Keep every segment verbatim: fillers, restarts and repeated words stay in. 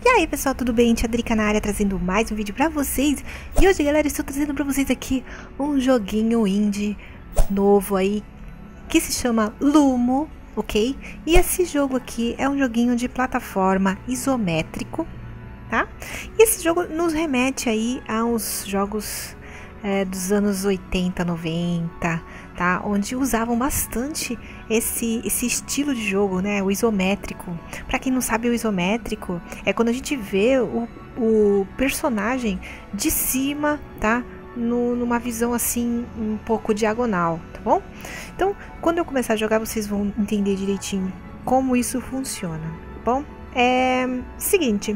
aí pessoal, tudo bem? Tia Drica na área trazendo mais um vídeo pra vocês. E hoje galera, estou trazendo pra vocês aqui um joguinho indie novo aí que se chama Lumo, ok? E esse jogo aqui é um joguinho de plataforma isométrico, tá? E esse jogo nos remete aí aos jogos é, dos anos oitenta, noventa, tá? Onde usavam bastante esse, esse estilo de jogo, né? O isométrico. Para quem não sabe, o isométrico é quando a gente vê o, o personagem de cima, tá? No, numa visão assim um pouco diagonal, tá bom? Então, quando eu começar a jogar, vocês vão entender direitinho como isso funciona, tá bom? É seguinte,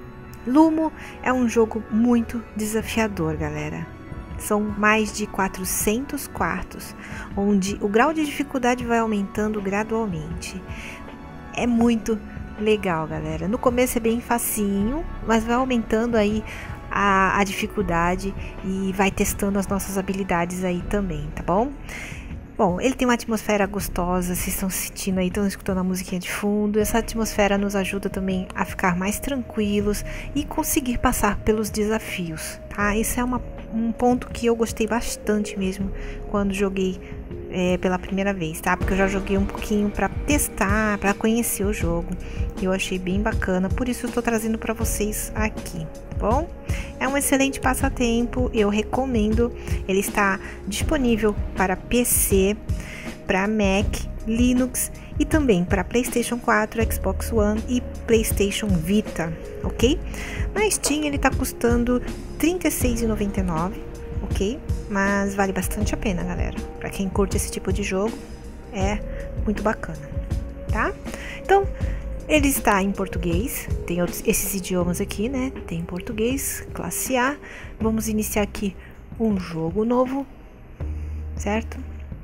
Lumo é um jogo muito desafiador, galera. São mais de quatrocentos quartos, onde o grau de dificuldade vai aumentando gradualmente. É muito legal, galera. No começo é bem facinho, mas vai aumentando aí a, a dificuldade e vai testando as nossas habilidades aí também, tá bom? Bom, ele tem uma atmosfera gostosa, vocês estão sentindo aí, estão escutando a musiquinha de fundo. Essa atmosfera nos ajuda também a ficar mais tranquilos e conseguir passar pelos desafios, tá? Isso é uma, um ponto que eu gostei bastante mesmo quando joguei é, pela primeira vez, tá? Porque eu já joguei um pouquinho para testar, para conhecer o jogo. E eu achei bem bacana, por isso eu tô trazendo para vocês aqui, tá bom? É um excelente passatempo, eu recomendo. Ele está disponível para P C, para Mac, Linux e também para PlayStation quatro, Xbox One e PlayStation Vita, ok? Na Steam ele está custando trinta e seis reais e noventa e nove centavos, ok? Mas vale bastante a pena, galera. Para quem curte esse tipo de jogo, é muito bacana, tá? Então, ele está em português, tem outros, esses idiomas aqui, né? Tem português, classe A. Vamos iniciar aqui um jogo novo, certo?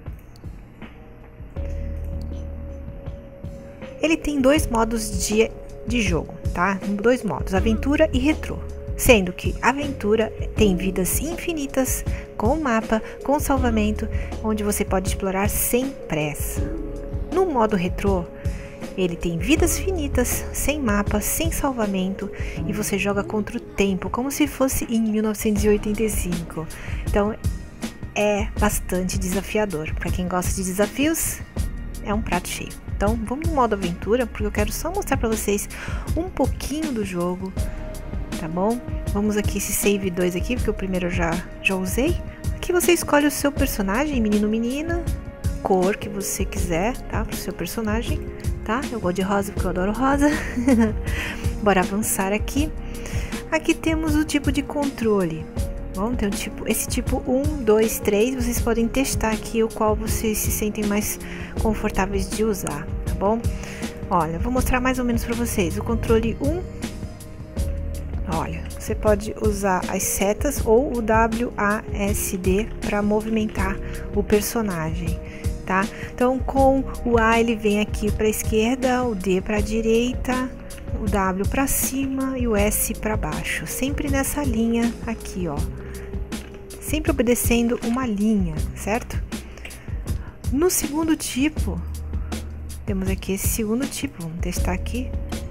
Ele tem dois modos de, de jogo, tá? Dois modos, aventura e retrô. Sendo que aventura tem vidas infinitas, com mapa, com salvamento, onde você pode explorar sem pressa. No modo retrô, ele tem vidas finitas, sem mapa, sem salvamento, e você joga contra o tempo, como se fosse em mil novecentos e oitenta e cinco. Então é bastante desafiador. Para quem gosta de desafios, é um prato cheio. Então vamos no modo aventura, porque eu quero só mostrar para vocês um pouquinho do jogo, tá bom? Vamos aqui esse save dois aqui, porque o primeiro eu já, já usei. Aqui você escolhe o seu personagem, menino, menina, cor que você quiser, tá? Para o seu personagem. Tá? Eu gosto de rosa porque eu adoro rosa. Bora avançar aqui. Aqui temos o tipo de controle. Bom, tem um tipo, esse tipo um, dois, três. Vocês podem testar aqui o qual vocês se sentem mais confortáveis de usar, tá bom? Olha, vou mostrar mais ou menos para vocês. O controle um, olha, você pode usar as setas ou o W A S D para movimentar o personagem. Tá? Então com o A ele vem aqui para a esquerda, o D para a direita, o W para cima e o S para baixo, sempre nessa linha aqui, ó, sempre obedecendo uma linha, certo? No segundo tipo, temos aqui esse segundo tipo, vamos testar aqui.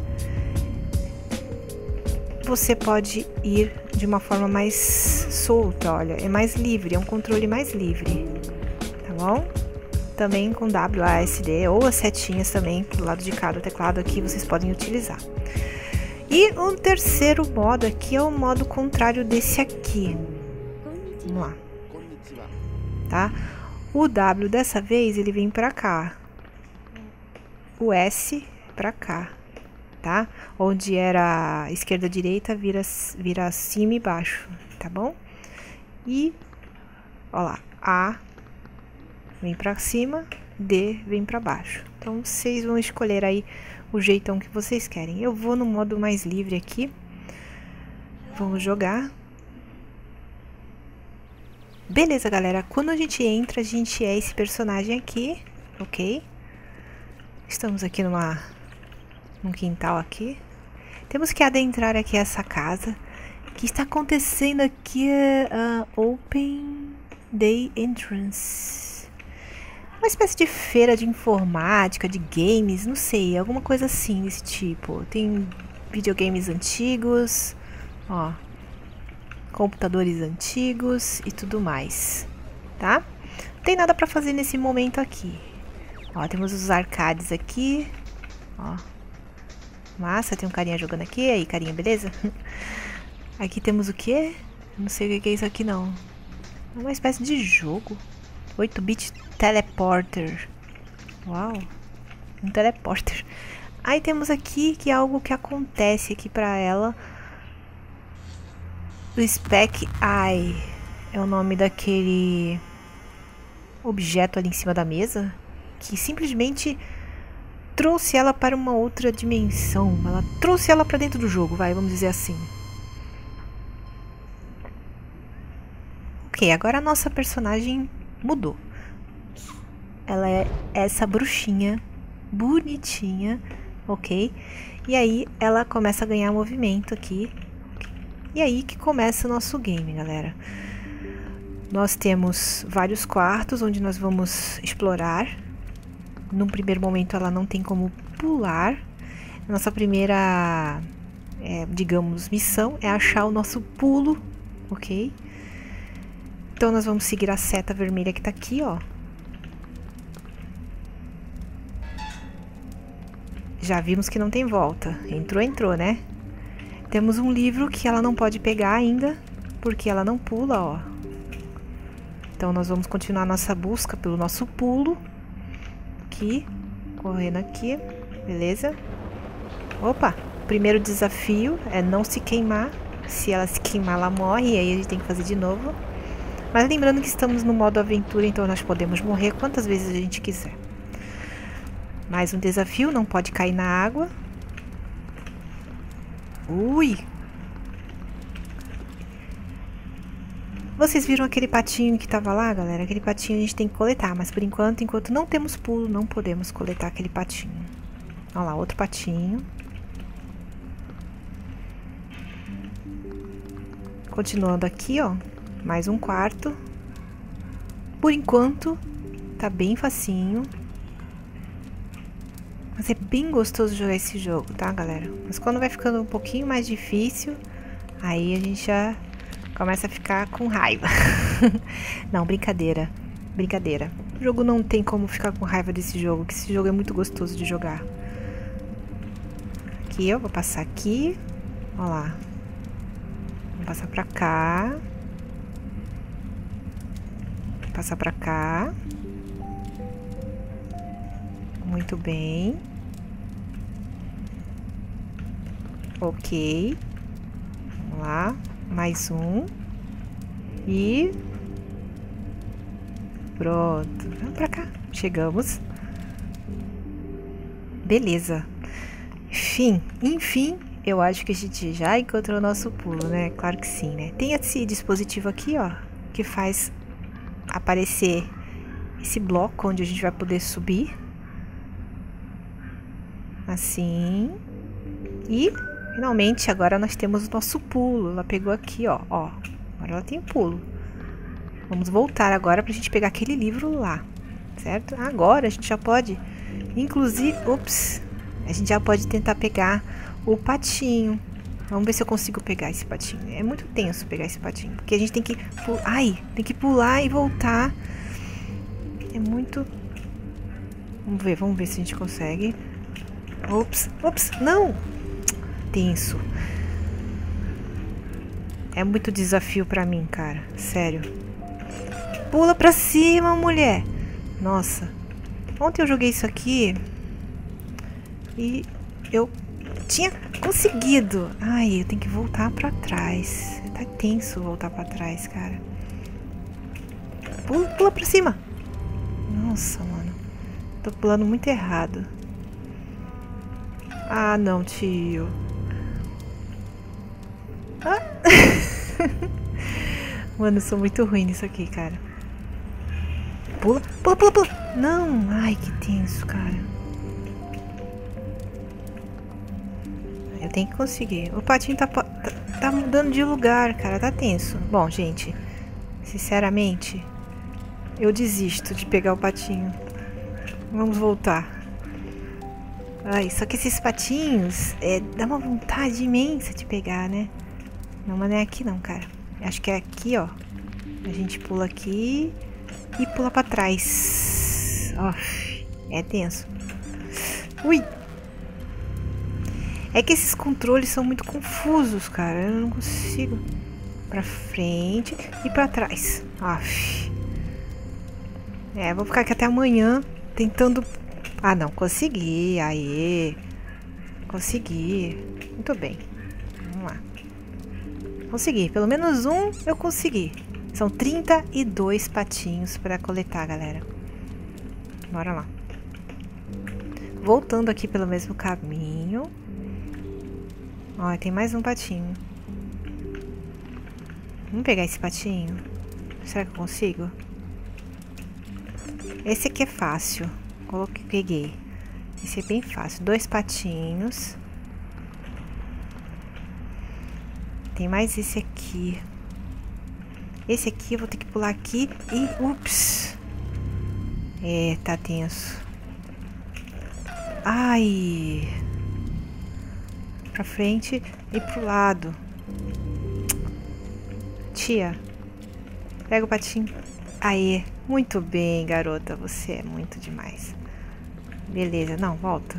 Você pode ir de uma forma mais solta, olha, é mais livre, é um controle mais livre, tá bom? Também com W A S D ou as setinhas também do lado de cá do teclado aqui vocês podem utilizar. E o terceiro modo aqui é o modo contrário desse aqui. Vamos lá, tá? O W dessa vez ele vem para cá, o S para cá, tá? Onde era esquerda direita vira vira cima e baixo, tá bom? E ó lá, A vem para cima, D vem para baixo. Então vocês vão escolher aí o jeitão que vocês querem. Eu vou no modo mais livre aqui. Vamos jogar. Beleza, galera. Quando a gente entra, a gente é esse personagem aqui, ok? Estamos aqui numa num quintal aqui. Temos que adentrar aqui essa casa. O que está acontecendo aqui é uh, Open Day Entrance. Uma espécie de feira de informática, de games, não sei, alguma coisa assim desse tipo. Tem videogames antigos, ó, computadores antigos e tudo mais, tá? Não tem nada pra fazer nesse momento aqui. Ó, temos os arcades aqui, ó. Massa, tem um carinha jogando aqui. E aí, carinha, beleza? Aqui temos o quê? Não sei o que é isso aqui, não. É uma espécie de jogo. oito bit teleporter. Uau. Um teleporter. Aí temos aqui que é algo que acontece aqui pra ela. O Spec Eye. É o nome daquele objeto ali em cima da mesa. Que simplesmente trouxe ela para uma outra dimensão. Ela trouxe ela para dentro do jogo, vai, vamos dizer assim. Ok, agora a nossa personagem mudou. Ela é essa bruxinha bonitinha, ok? E aí ela começa a ganhar movimento aqui. E aí que começa o nosso game, galera. Nós temos vários quartos onde nós vamos explorar. Num primeiro momento ela não tem como pular. Nossa primeira, é, digamos, missão é achar o nosso pulo, ok? Então nós vamos seguir a seta vermelha que tá aqui, ó. Já vimos que não tem volta. Entrou, entrou, né? Temos um livro que ela não pode pegar ainda, porque ela não pula, ó. Então nós vamos continuar nossa busca pelo nosso pulo. Aqui, correndo aqui, beleza? Opa, o primeiro desafio é não se queimar. Se ela se queimar, ela morre, e aí a gente tem que fazer de novo. Mas lembrando que estamos no modo aventura, então nós podemos morrer quantas vezes a gente quiser. Mais um desafio, não pode cair na água. Ui! Vocês viram aquele patinho que tava lá, galera? Aquele patinho a gente tem que coletar, mas por enquanto, enquanto não temos pulo, não podemos coletar aquele patinho. Olha lá, outro patinho. Continuando aqui, ó, mais um quarto. Por enquanto, tá bem facinho. Mas é bem gostoso jogar esse jogo, tá, galera? Mas quando vai ficando um pouquinho mais difícil, aí a gente já começa a ficar com raiva. Não, brincadeira. Brincadeira. O jogo não tem como ficar com raiva desse jogo, que esse jogo é muito gostoso de jogar. Aqui, eu vou passar aqui. Olha lá. Vou passar pra cá. Vou passar pra cá. Muito bem. Ok. Vamos lá. Mais um. E... pronto. Vamos pra cá. Chegamos. Beleza. Enfim, enfim, eu acho que a gente já encontrou o nosso pulo, né? Claro que sim, né? Tem esse dispositivo aqui, ó, que faz aparecer esse bloco onde a gente vai poder subir. Assim. E, finalmente, agora nós temos o nosso pulo. Ela pegou aqui, ó, ó. Agora ela tem pulo. Vamos voltar agora pra gente pegar aquele livro lá, certo? Agora a gente já pode, inclusive, ops, a gente já pode tentar pegar o patinho. Vamos ver se eu consigo pegar esse patinho. É muito tenso pegar esse patinho, porque a gente tem que, ai, tem que pular e voltar. É muito... Vamos ver, vamos ver se a gente consegue. Ops, ops, não! Tenso. É muito desafio pra mim, cara. Sério. Pula pra cima, mulher! Nossa. Ontem eu joguei isso aqui e eu tinha conseguido. Ai, eu tenho que voltar pra trás. Tá tenso voltar pra trás, cara. Pula, pula pra cima! Nossa, mano. Tô pulando muito errado. Ah, não, tio. Ah. Mano, eu sou muito ruim nisso aqui, cara. Pula, pula, pula, pula. Não, ai, que tenso, cara. Eu tenho que conseguir. O patinho tá, tá, tá mudando de lugar, cara. Tá tenso. Bom, gente, sinceramente, eu desisto de pegar o patinho. Vamos voltar. Ai, só que esses patinhos, é, dá uma vontade imensa de pegar, né? Não, mas não é aqui não, cara. Acho que é aqui, ó. A gente pula aqui e pula pra trás. Ó, é tenso. Ui! É que esses controles são muito confusos, cara. Eu não consigo. Pra frente e pra trás. Aff. É, vou ficar aqui até amanhã tentando... Ah, não. Consegui. Aê. Consegui. Muito bem. Vamos lá. Consegui. Pelo menos um eu consegui. São trinta e dois patinhos pra coletar, galera. Bora lá. Voltando aqui pelo mesmo caminho. Ó, tem mais um patinho. Vamos pegar esse patinho. Será que eu consigo? Esse aqui é fácil. Coloquei, peguei. Esse é bem fácil. Dois patinhos. Tem mais esse aqui. Esse aqui eu vou ter que pular aqui e... Ups! É, tá tenso. Ai! Pra frente e pro lado. Tia, pega o patinho. Aê! Muito bem, garota. Você é muito demais. Beleza, não, volta.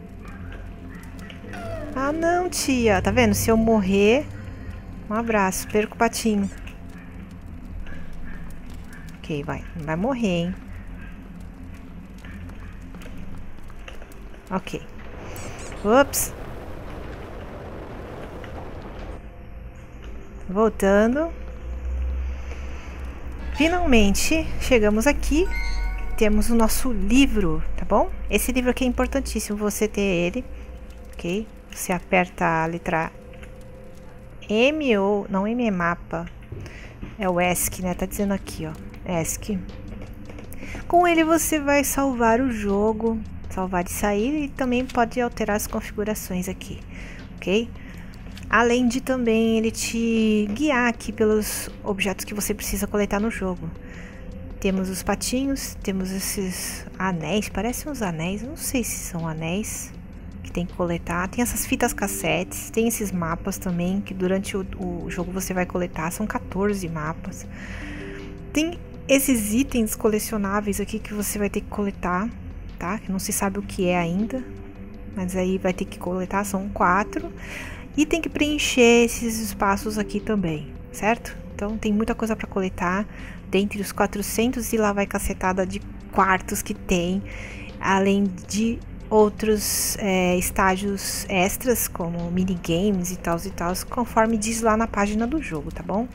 Ah, não, tia. Tá vendo? Se eu morrer... Um abraço, perco o patinho. Ok, vai. Não vai morrer, hein? Ok. Ups. Voltando. Finalmente chegamos aqui. Temos o nosso livro, tá bom? Esse livro aqui é importantíssimo você ter ele. Ok? Você aperta a letra M ou... Não, M é mapa. É o E S C, né? Tá dizendo aqui, ó. E S C. Com ele você vai salvar o jogo. Salvar e sair. E também pode alterar as configurações aqui. Ok? Além de também ele te guiar aqui pelos objetos que você precisa coletar no jogo. Temos os patinhos. Temos esses anéis. Parecem uns anéis. Não sei se são anéis. Que tem que coletar. Tem essas fitas cassetes. Tem esses mapas também. Que durante o, o jogo você vai coletar. São quatorze mapas. Tem esses itens colecionáveis aqui que você vai ter que coletar. Tá? Que não se sabe o que é ainda. Mas aí vai ter que coletar. São quatro. E tem que preencher esses espaços aqui também. Certo? Então tem muita coisa para coletar. Dentre os quatrocentos e lá vai cacetada de quartos que tem. Além de outros é, estágios extras, como minigames e tal e tal, conforme diz lá na página do jogo, tá bom?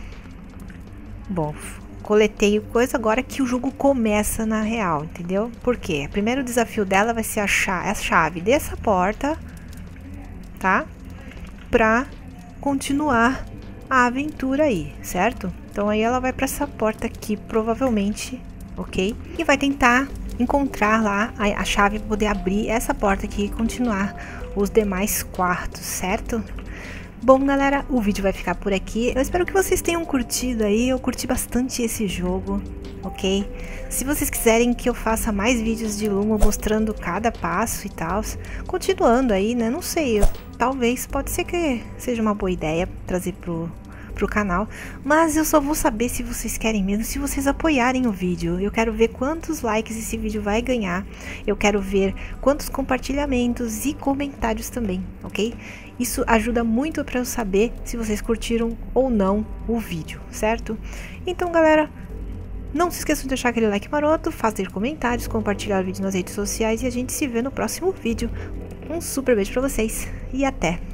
Bom, coletei coisa agora que o jogo começa na real, entendeu? Por quê? O primeiro desafio dela vai ser achar a chave dessa porta, tá? Pra continuar a aventura aí, certo? Então aí ela vai pra essa porta aqui, provavelmente, ok? E vai tentar encontrar lá a, a chave para poder abrir essa porta aqui e continuar os demais quartos, certo? Bom, galera, o vídeo vai ficar por aqui. Eu espero que vocês tenham curtido aí. Eu curti bastante esse jogo, ok? Se vocês quiserem que eu faça mais vídeos de Lumo mostrando cada passo e tal, continuando aí, né? Não sei, eu, talvez, pode ser que seja uma boa ideia trazer pro... pro canal, mas eu só vou saber se vocês querem mesmo, se vocês apoiarem o vídeo. Eu quero ver quantos likes esse vídeo vai ganhar, eu quero ver quantos compartilhamentos e comentários também, ok? Isso ajuda muito para eu saber se vocês curtiram ou não o vídeo, certo? Então, galera, não se esqueçam de deixar aquele like maroto, fazer comentários, compartilhar o vídeo nas redes sociais e a gente se vê no próximo vídeo. Um super beijo para vocês e até!